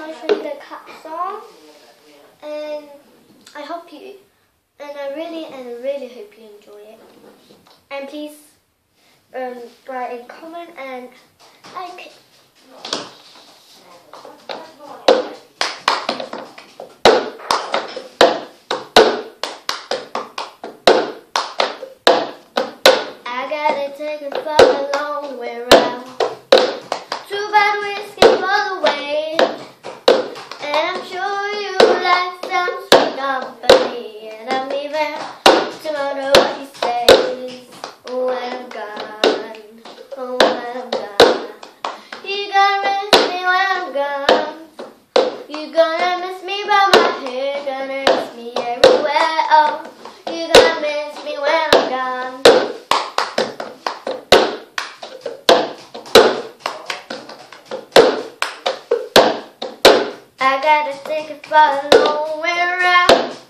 want to show you the cat song, and I really hope you enjoy it. And please write a comment and like it. I gotta take it for a long way round. Too bad we're skipping all the way. And I'm sure you like some sweet company. And I'm leaving tomorrow what he says. When I'm gone, oh when I'm gone. You gonna miss me when I'm gone. You gonna miss me by my hair. Gonna miss me everywhere. Oh, you gonna miss me when I'm gone. I gotta take it for a long way around.